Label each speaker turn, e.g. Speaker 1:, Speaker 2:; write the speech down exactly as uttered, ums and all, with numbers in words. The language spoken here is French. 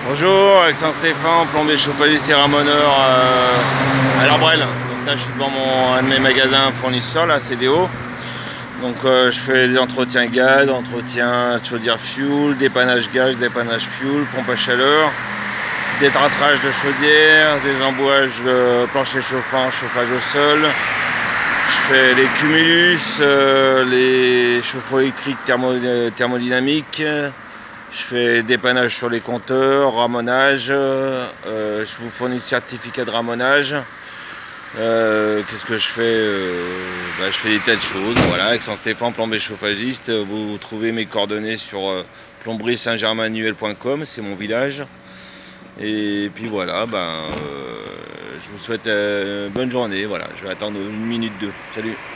Speaker 1: Bonjour, Alexandre Stéphane, plombier chauffagiste et ramoneur euh, à l'Arbrel. Donc là je suis devant mon, un de mes magasins fournisseurs, la C D O. Donc euh, je fais des entretiens gaz, entretiens chaudière fuel, dépannage gaz, dépannage fuel, pompe à chaleur, détartrage de chaudière, des embouages de plancher chauffant, chauffage au sol. Je fais les cumulus, euh, les chauffe-eau électriques thermo, thermodynamiques. Je fais dépannage sur les compteurs, ramonage, euh, je vous fournis le certificat de ramonage. Euh, Qu'est-ce que je fais euh, bah, Je fais des tas de choses. Voilà, Alexandre Stéphane, plombier chauffagiste. Vous trouvez mes coordonnées sur euh, plomberie saint germain annuel point com, c'est mon village. Et puis voilà, ben, euh, je vous souhaite euh, une bonne journée. Voilà, je vais attendre une minute deux. Salut.